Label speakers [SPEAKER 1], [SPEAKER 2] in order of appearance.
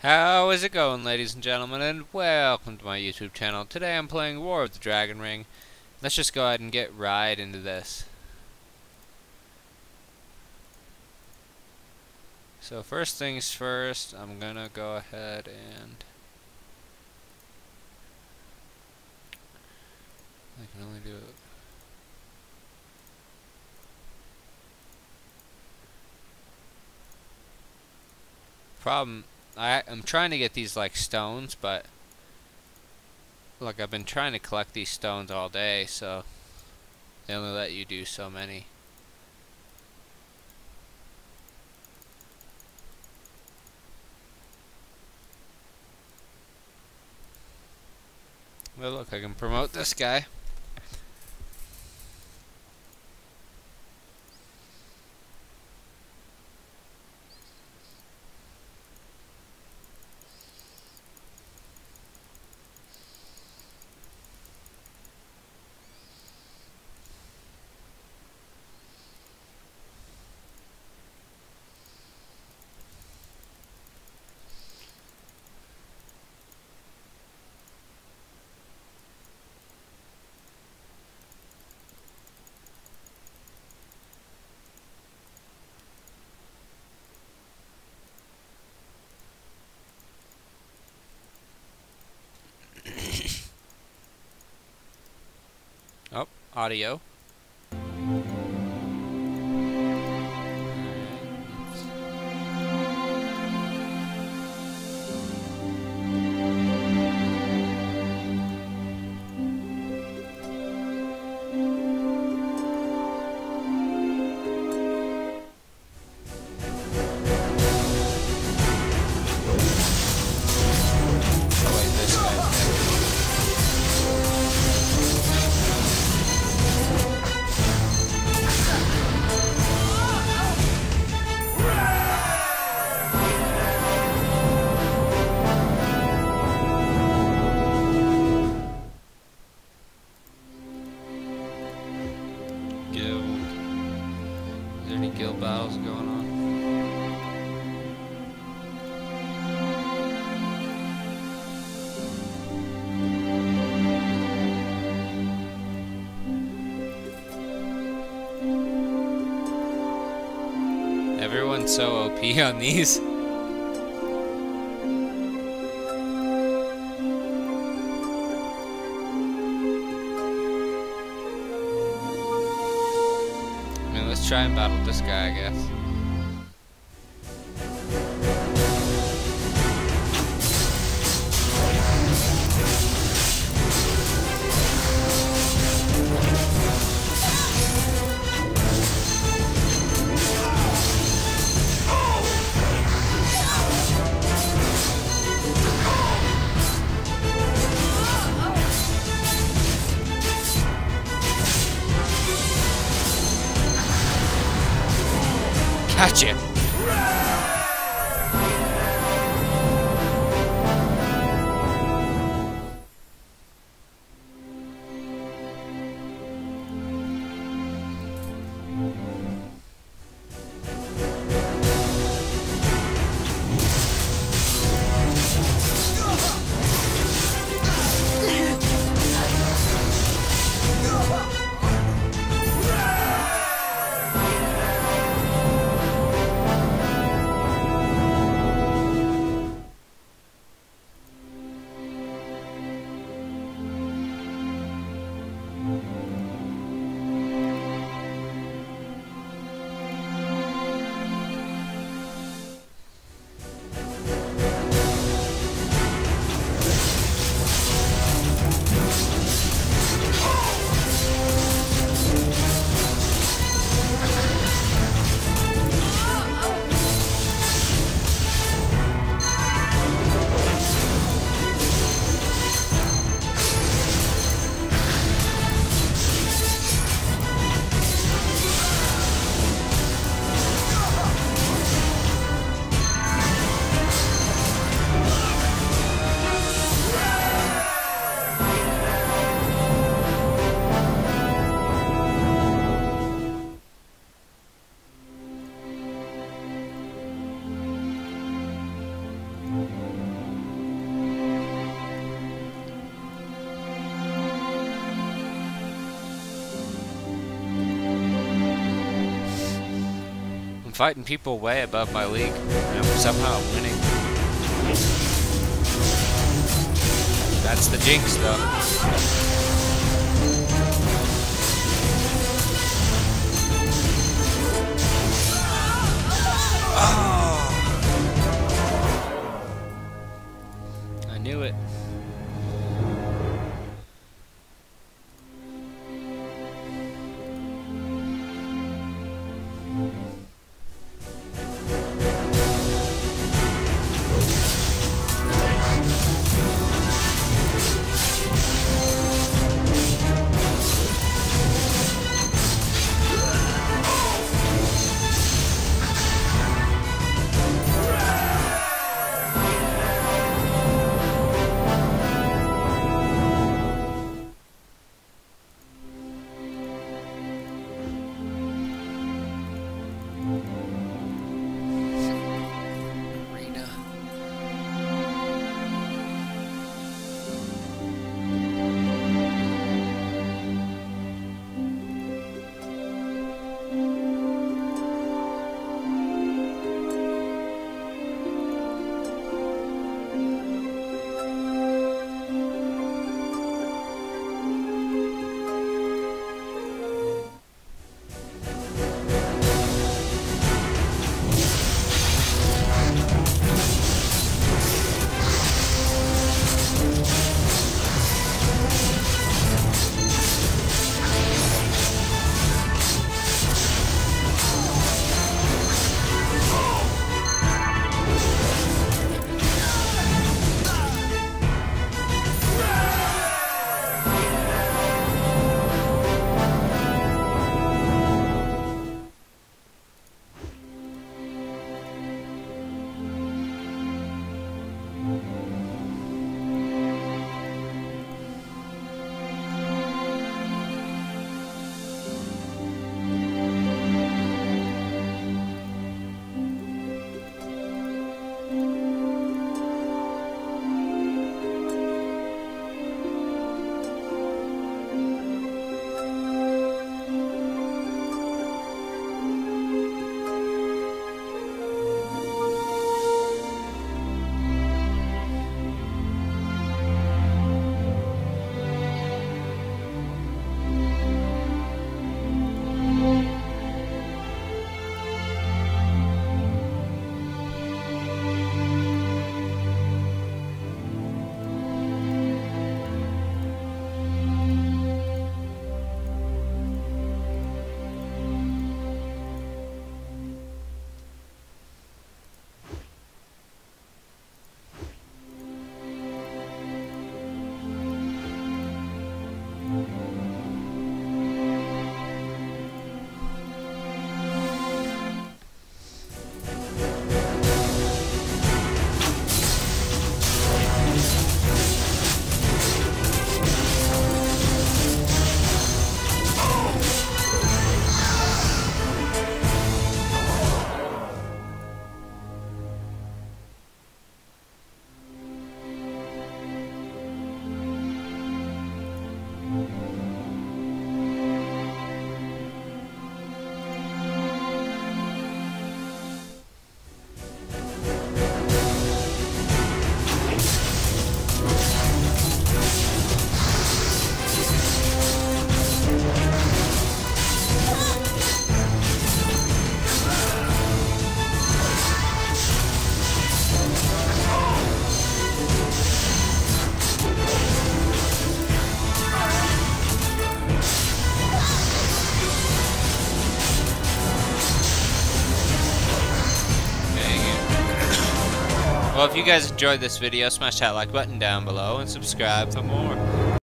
[SPEAKER 1] How is it going, ladies and gentlemen, and welcome to my YouTube channel. Today I'm playing War of the Dragon Ring. Let's just go ahead and get right into this. So first things first, I'm gonna go ahead and I can only do it. I'm trying to get these like stones, but look, I've been trying to collect these stones all day, so they only let you do so many. Well, look, I can promote this guy. Oh, audio. Is there any guild battles going on? Everyone's so OP on these. Let's try and battle this guy, I guess. Gotcha! fighting people way above my league, and I'm somehow winning. That's the jinx, though. Oh! I knew it. Well, if you guys enjoyed this video, smash that like button down below and subscribe for more.